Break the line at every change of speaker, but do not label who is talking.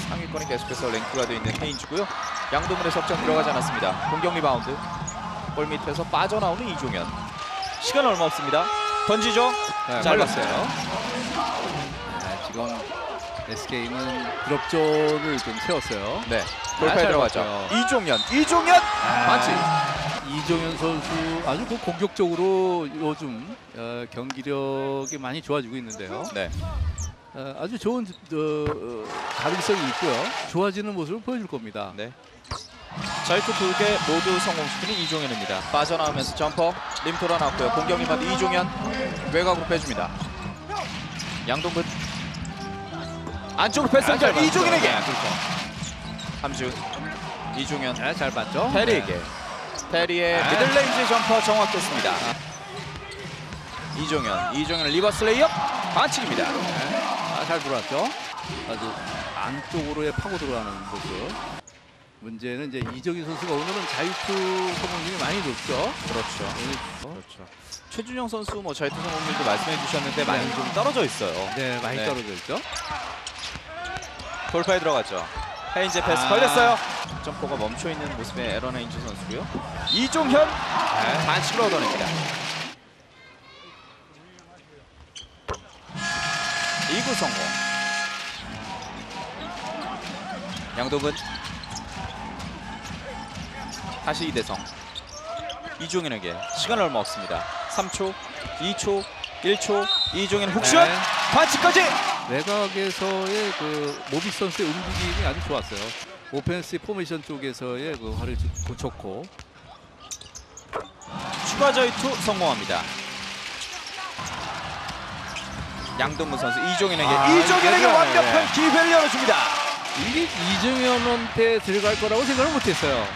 상위권에 계속해서 랭크가 되어 있는 헤인즈고요. 양동근의 석점 들어가지 않았습니다. 공격 리바운드. 볼 밑에서 빠져나오는 이종현. 시간 얼마 없습니다. 던지죠.
네,
잘
걸렸어요.
봤어요.
지금 SK는 드롭존을 좀 세웠어요.
네. 돌파에
잘
들어갔죠.
봤어요.
이종현 반칙.
이종현 선수 아주 공격적으로 요즘 경기력이 많이 좋아지고 있는데요.
네.
아주 좋은 가능성이 있고요. 좋아지는 모습을 보여줄 겁니다.
네. 자유투 2개 모두 성공시키는 이종현입니다. 빠져나오면서 점퍼 림 돌아나왔고요. 공격 리바운드 이종현 외곽으로 빼줍니다. 양동근 안쪽으로 패스 연결 이종현에게.
그렇죠.
함준 이종현
네, 잘 봤죠.
페리에게. 페리의
네.
미들레인지 점퍼 정확했습니다. 이종현의 리버스 레이업 반칙입니다.
잘 들어왔죠. 아주 안쪽으로의 파고 들어가는 모습. 문제는 이제 이정희 선수가 오늘은 자유투 성공률이 많이 높죠.
그렇죠. 최준영 선수 뭐 자유투 성공률도 말씀해 주셨는데 많이 좀 떨어져 있어요.
네, 많이
네.
떨어져 있죠.
돌파에 들어갔죠. 헤인즈 패스 걸렸어요. 점퍼가 멈춰 있는 모습의 에런 헤인즈 선수고요. 이종현 반칙을 얻어냅니다. 2구 성공. 양동근 다시 이대성. 이종현에게 시간 얼마 없습니다. 3초, 2초, 1초. 이종현 훅슛
네.
반칙까지.
외곽에서의 그 모비 선수의 움직임이 아주 좋았어요. 오펜스 포메이션 쪽에서의 그 활을 좋고.
추가 자유투 성공합니다. 양동근 선수 이종현에게
이종현에게
완벽한 기회를 열어줍니다.
이게 이정현한테 들어갈 거라고 생각을 못했어요.